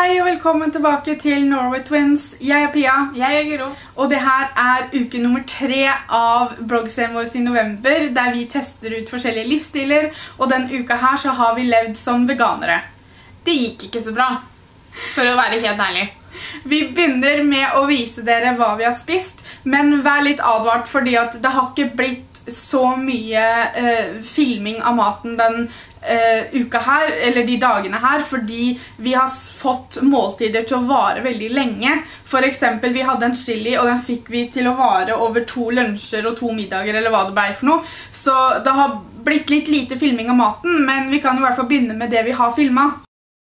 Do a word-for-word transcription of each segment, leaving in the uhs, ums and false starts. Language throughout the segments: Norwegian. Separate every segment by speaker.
Speaker 1: Hei og velkommen tilbake til Norway Twins. Jeg er Pia.
Speaker 2: Jeg er Guro.
Speaker 1: Og det her er uke nummer tre av bloggserien vår i november, der vi tester ut forskjellige livsstiler. Og den uka her så har vi levd som veganere.
Speaker 2: Det gikk ikke så bra, for å være helt ærlig.
Speaker 1: Vi begynner med å vise dere hva vi har spist, men vær litt advart fordi at det har ikke blitt så mye uh, filming av maten den uh, uka her, eller de dagene her, fordi vi har fått måltider til å vare veldig lenge. For eksempel, vi hadde en chili, og den fikk vi til å vare over to lunsjer og to middager, eller hva det ble for noe. Så det har blitt litt lite filming av maten, men vi kan i hvert fall begynne med det vi har filmet.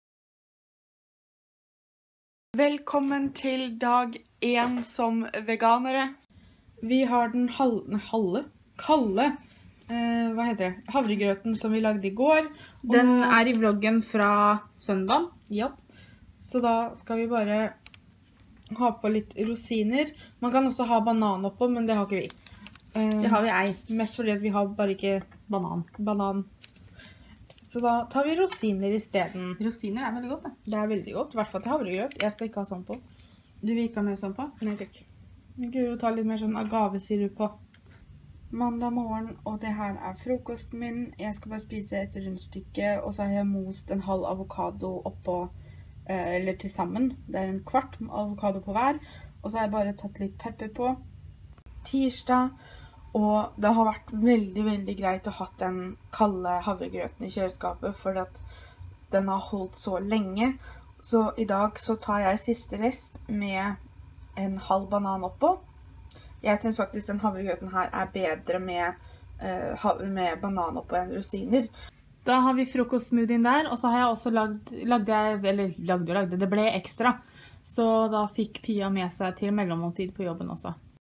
Speaker 1: Velkommen til dag én som veganere. Vi har den halve, halve, kalde, eh, hva heter det, havregrøten som vi lagde i går. Og
Speaker 2: Den er i vloggen fra søndag.
Speaker 1: Ja, så da skal vi bare ha på litt rosiner. Man kan også ha banan oppå, men det har ikke vi. Eh,
Speaker 2: Det har vi ei.
Speaker 1: Mest fordi at vi har bare ikke
Speaker 2: Banan.
Speaker 1: banan. Så da tar vi rosiner i stedet.
Speaker 2: Rosiner er veldig godt, da.
Speaker 1: Det er veldig godt, i hvert fall til havregrøt. Jeg skal ikke ha sånn på.
Speaker 2: Du vil ikke ha mer sånn på?
Speaker 1: Nei, takk. Gud, ta litt mer sånn agavesirup på. Mandag morgen, og det her er frokosten min. Jeg skal bare spise et rundstykke, og så har jeg most en halv avokado oppå, eh, eller til sammen. Det er en kvart avokado på hver, og så har jeg bare tatt litt pepper på. Tirsdag, og det har vært veldig, veldig greit å ha den kalde havregrøten i kjøleskapet, fordi at den har holdt så lenge. Så i dag så tar jeg siste rest med en halv banan oppå. Jeg synes faktisk den havregrøten her er bedre med, uh, med banan oppå enn rosiner.
Speaker 2: Da har vi frokostsmoothien der, og så har jeg også lagd, lagde jeg, eller lagde og lagde, det ble ekstra. Så da fikk Pia med seg til mellommåltid på jobben også.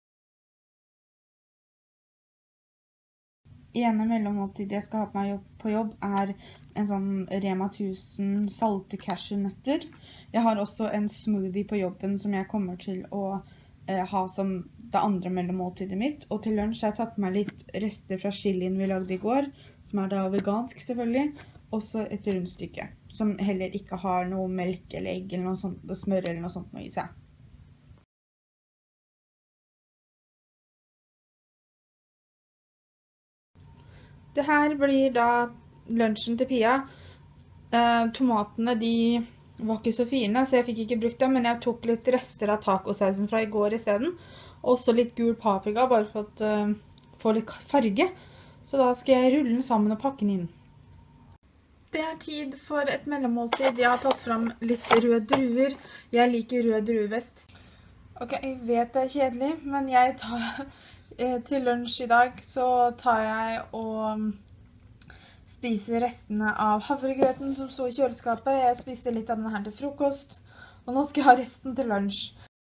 Speaker 1: Ene mellommåltid jeg skal ha på meg på jobb er en sånn Rema tusen salte cashewnøtter. Jeg har også en smoothie på jobben som jeg kommer til å eh, ha som det andre mellommåltidet mitt. Og til lunsj har jeg tatt med meg litt rester fra chilien vi lagde i går, som er da vegansk selvfølgelig. Også et rundstykke, som heller ikke har noe melk eller egg eller noe sånt, smør eller noe sånt i seg.
Speaker 2: Det her blir da lunsjen til Pia. Eh, tomatene, de var ikke så fine, så jeg fikk ikke brukt dem, men jeg tok litt rester av tacosausen fra i går i stedet. Også litt gul paprika, bare for å uh, få litt farge. Så da skal jeg rulle den sammen og pakke den inn. Det er tid for et mellommåltid. Jeg har tatt frem litt røde druer. Jeg liker rød druevest. Ok, jeg vet det er kjedelig, men jeg tar, eh, til lunsj i dag så tar jeg og spiser restene av havregrøten som står i kjøleskapet. Jeg spiste litt av denne her til frokost, og nå skal jeg ha resten til lunsj.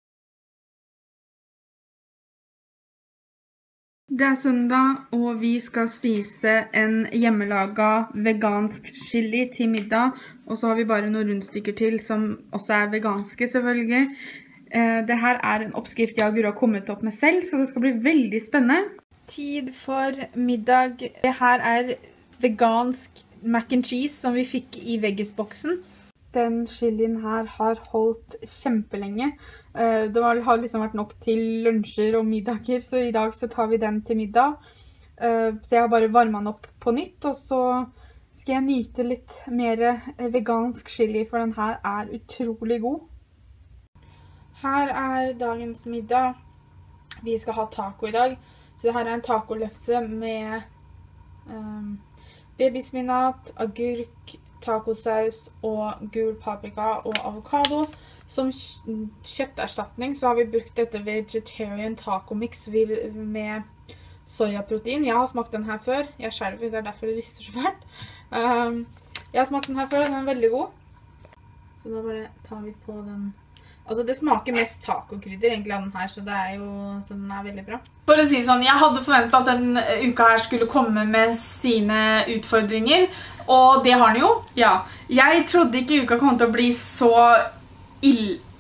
Speaker 1: Det er søndag, og vi skal spise en hjemmelaget vegansk chili til middag. Og så har vi bare noen rundstykker til, som også er veganske selvfølgelig. Det her er en oppskrift jeg og Guro har kommet opp med selv, så det skal bli veldig spennende.
Speaker 2: Tid for middag. Det her er vegansk mac and cheese som vi fikk i veggisboksen.
Speaker 1: Den chilien her har holdt kjempelenge. Det har liksom vært nok til lunsjer og middager, så i dag så tar vi den til middag. Så jeg har bare varmet den opp på nytt, og så skal jeg nyte litt mer vegansk chili, for den her er utrolig god.
Speaker 2: Her er dagens middag. Vi skal ha taco i dag, så det her er en tacolefse med um, babyspinat, agurk, tacosaus og gul paprika og avokado. Som kjøtterstatning så har vi brukt dette vegetarian taco mix med sojaprotein. Jeg har smakt den her før. Jeg skjelver, det er derfor det rister så fælt. Um, jeg har smakt den her før, den er veldig god. Så da bare tar vi på den. Altså det smaker mest tacokrydder egentlig av den her, så det er jo, så den er veldig bra. For å si sånn, jeg hadde forventet at den uka her skulle komme med sine utfordringer, og det har den jo.
Speaker 1: Ja, jeg trodde ikke uka kom til å bli så ill,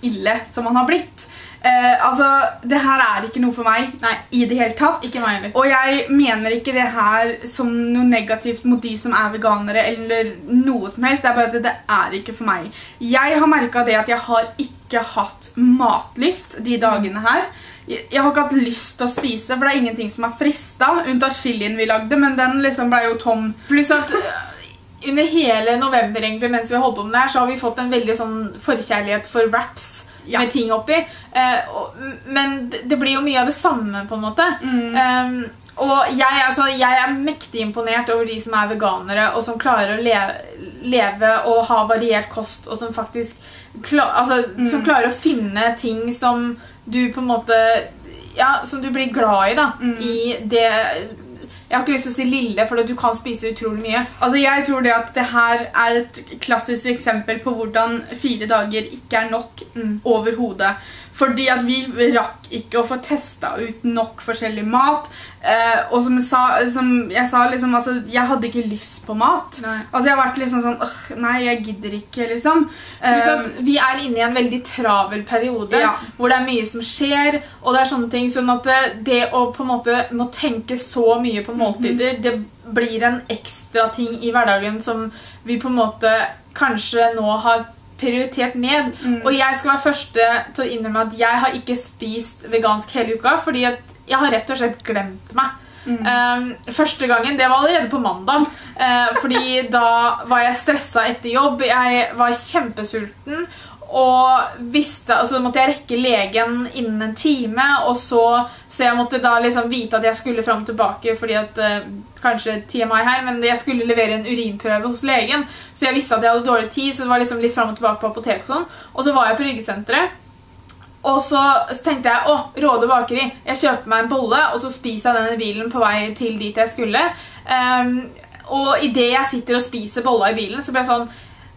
Speaker 1: ille som han har blitt. Uh, altså, det her er ikke noe for meg.
Speaker 2: Nei.
Speaker 1: I det hele tatt.
Speaker 2: Ikke meg heller.
Speaker 1: Og jeg mener ikke det her som noe negativt mot de som er veganere, eller noe som helst. Det er bare at det, det er ikke for meg. Jeg har merket det at jeg har ikke hatt matlyst de dagene her. Jeg, jeg har ikke hatt lyst til å spise, for det er ingenting som er fristet, unntatt chilien vi lagde, men den liksom ble jo tom.
Speaker 2: Pluss at under hele november egentlig, mens vi har holdt på med det her, så har vi fått en veldig sånn forkjærlighet for wraps. Ja. Med ting oppi, eh, og, men det blir jo mye av det samme på en måte. Mm. Um, og jeg, altså, jeg er mektig imponert over de som er veganere, og som klarer å leve, leve og ha variert kost, og som faktisk klar, altså, mm. som klarer å finne ting som du på en måte, ja, som du blir glad i da, mm. i det. Jeg har ikke lyst til å si lille, for du kan spise utrolig mye.
Speaker 1: Altså, jeg tror det at det her er et klassisk eksempel på hvordan fire dager ikke er nok mm. over hodet. Fordi at vi rakk ikke å få testet ut nok forskjellig mat. Eh, og som jeg sa, som jeg sa liksom, altså, jeg hadde ikke lyst på mat. Nei. Altså, jeg har vært liksom sånn, åh, nei, jeg gidder ikke, liksom.
Speaker 2: Um, vi er inne i en veldig travel periode, ja. Hvor det er mye som skjer, og det er sånne ting, sånn at det, det å på en måte må tenke så mye på måltider, mm-hmm. det blir en ekstra ting i hverdagen som vi på en måte kanskje nå har prioritert ned, mm. og jeg skal være første til å innrømme at jeg har ikke spist vegansk hele uka, fordi at jeg har rett og slett glemt meg. Mm. Um, første gangen, det var allerede på mandag, uh, fordi da var jeg stresset etter jobb, jeg var kjempesulten, og visste, altså måtte jeg rekke legen innen en time, og så, så jeg måtte da liksom vite at jeg skulle frem og tilbake, fordi at, uh, kanskje T M I her, men jeg skulle levere en urinprøve hos legen, så jeg visste at jeg hadde dårlig tid, så det var liksom litt frem og tilbake på apotek og sånn, og så var jeg på Ryggesenteret, og så, så tenkte jeg, åh, Råde bakeri, jeg kjøper meg en bolle, og så spiser jeg den i bilen på vei til dit jeg skulle, um, og i det jeg sitter og spiser bolla i bilen, så ble jeg sånn,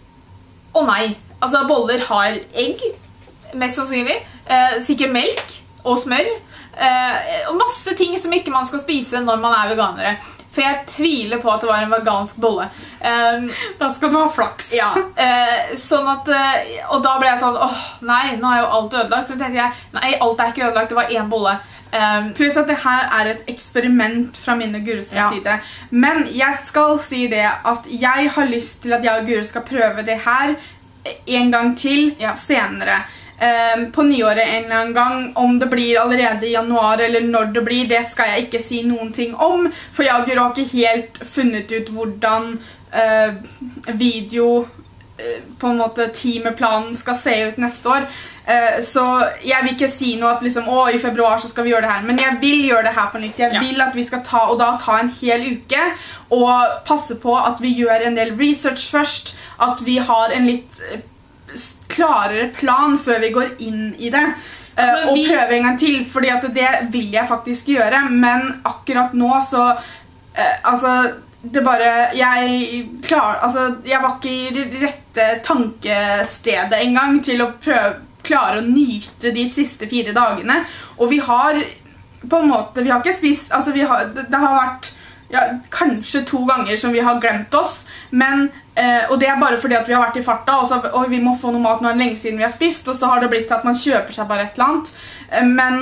Speaker 2: å nei, altså boller har egg, mest sannsynlig, eh, sikkert melk og smør, eh, og masse ting som ikke man skal spise når man er veganere. For jeg tviler på at det var en vegansk bolle. Um,
Speaker 1: da skal du ha flaks.
Speaker 2: Ja, eh, sånn at, eh, og da ble jeg sånn, åh, nei, nå er jo alt ødelagt. Så tenkte jeg, nei, alt er ikke ødelagt, det var en bolle.
Speaker 1: Um, Pluss at det her er et eksperiment fra min og Gures ja. Side. Men jeg skal si det at jeg har lyst til at jeg og Gure skal prøve det her en gang til ja. Senere. Um, på nyåret en eller annen gang, om det blir allerede i januar eller når det blir, det skal jeg ikke si noen ting om, for jeg og Gure har ikke helt funnet ut hvordan uh, video uh, på en måte timeplanen skal se ut neste år. Uh, så jeg vil ikke si noe at liksom, å, i februar så skal vi gjøre det her, men jeg vil gjøre det her på nytt. Jeg ja. Vil at vi skal ta, og da ta en hel uke, og passe på at vi gjør en del research først, at vi har en litt klarere plan før vi går inn i det. Altså, uh, og vi... prøve en gang til, fordi at det vil jeg faktisk gjøre, men akkurat nå så, uh, altså, det bare, jeg klar, altså, jeg var ikke i rette tankestedet en gang til å prøve, klare å nyte de siste fire dagene, og vi har på en måte, vi har ikke spist, altså vi har, det, det har vært ja, kanskje to ganger som vi har glemt oss, men, eh, og det er bare fordi at vi har vært i farta, og, så, og vi må få noe mat nå lenge siden vi har spist, og så har det blitt at man kjøper seg bare et eller annet, eh, men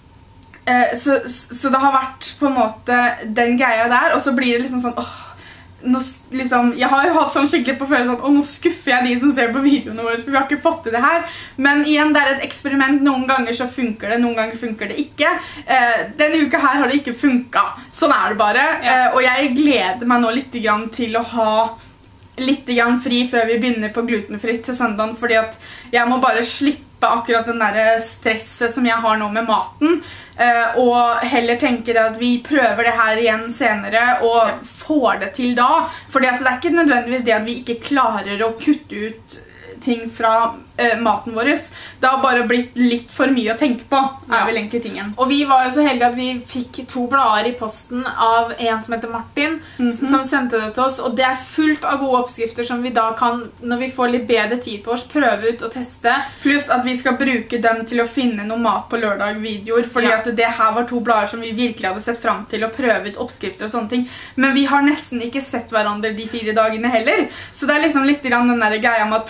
Speaker 1: eh, så, så det har vært på en måte den greia der, og så blir det liksom sånn, åh, nå, liksom, jeg har jo hatt sånn skikkelig på følelsen sånn, og nå skuffer jeg de som ser på videoene våre, for vi har ikke fått til det her. Men igjen, det er et eksperiment. Noen ganger så funker det, noen ganger funker det ikke. Eh, denne uka her har det ikke funket. Sånn er det bare. Ja. Eh, og jeg gleder meg nå litt grann til å ha litt grann fri før vi begynner på glutenfritt til søndagen, fordi at jeg må bare slippe akkurat den der stresset som jeg har nå med maten, uh, og heller tenke at vi prøver det her igjen senere, og ja. Får det til da, fordi at det er ikke nødvendigvis det at vi ikke klarer å kutte ut ting fra uh, maten vår. Det har bare blitt litt for mye å tenke på, er ja. Vel egentlig tingen.
Speaker 2: Og vi var jo så heldige at vi fikk to blader i posten av en som heter Martin, mm-hmm. som sendte det til oss, og det er fullt av gode oppskrifter som vi da kan, når vi får litt bedre tid på oss, prøve ut og teste.
Speaker 1: Pluss at vi skal bruke dem til å finne noe mat på lørdag-videoer, fordi ja. At det her var to blader som vi virkelig hadde sett frem til å prøve ut oppskrifter og sånne ting. Men vi har nesten ikke sett hverandre de fire dagene heller, så det er liksom litt grann den der greia med at plutselig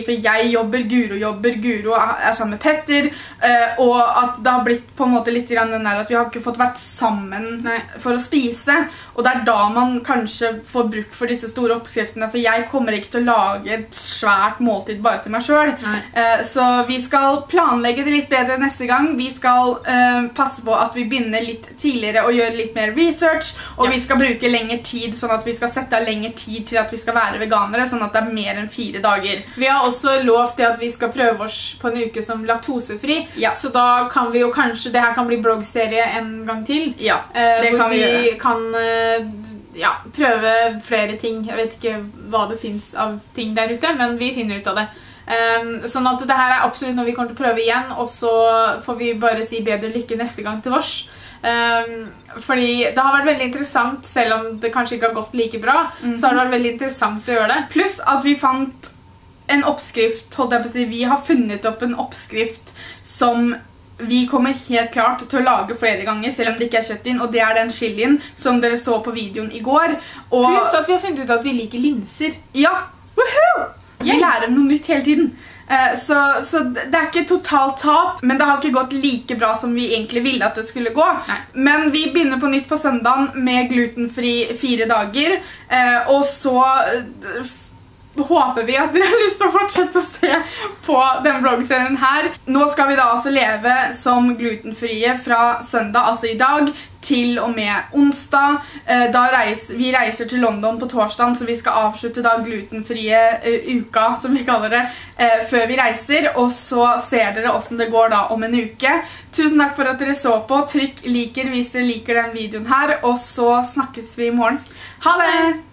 Speaker 1: for jeg jobber, Guro jobber, Guro er sammen med Petter, uh, og at det har blitt på en måte litt grann den der at vi har ikke fått vært sammen Nei. For å spise, og det er da man kanskje får bruk for disse store oppskriftene, for jeg kommer ikke til å lage et svært måltid bare til meg selv. Uh, så vi skal planlegge det litt bedre neste gang. Vi skal uh, passe på at vi begynner litt tidligere og gjøre litt mer research, og ja. Vi skal bruke lengre tid, sånn at vi skal sette av lengre tid til at vi skal være veganere, sånn at det er mer enn fire dager.
Speaker 2: Vi har også lovt at vi skal prøve oss på en uke som laktosefri, ja. Så da kan vi jo kanskje, det her kan bli bloggserie en gang til.
Speaker 1: Ja, det
Speaker 2: uh,
Speaker 1: kan vi, vi gjøre.
Speaker 2: Kan uh, ja, prøve flere ting. Jeg vet ikke hva det finnes av ting der ute, men vi finner ut av det. Um, sånn at det her er absolutt noe vi kommer til å prøve igjen, og så får vi bare si bedre lykke neste gang til vårs. Um, fordi det har vært veldig interessant, selv om det kanskje ikke har gått like bra, mm-hmm. Så har det vært veldig interessant å gjøre det.
Speaker 1: Pluss at vi fant en oppskrift, holdt jeg på å si, vi har funnet opp en oppskrift som vi kommer helt klart til å lage flere ganger, selv om det ikke er kjøtt inn, og det er den chilien som dere så på videoen i går. Og
Speaker 2: pluss at vi har funnet ut at vi liker linser.
Speaker 1: Ja, woohoo! Vi yeah. lærer noe nytt hele tiden. Uh, så, så det er ikke totalt tap, men det har ikke gått like bra som vi egentlig ville at det skulle gå. Nei. Men vi begynner på nytt på søndagen med glutenfri fire dager, uh, og så uh, håper vi at dere har lyst til å fortsette å se på den bloggserien her. Nå skal vi da altså leve som glutenfrie fra søndag, altså i dag, til og med onsdag. Da reiser, vi reiser til London på torsdagen, så vi skal avslutte da glutenfrie uh, uka, som vi kaller det, uh, før vi reiser. Og så ser dere hvordan det går da om en uke. Tusen takk for at dere så på. Trykk liker hvis dere liker den videoen her, og så snakkes vi i morgen. Ha det!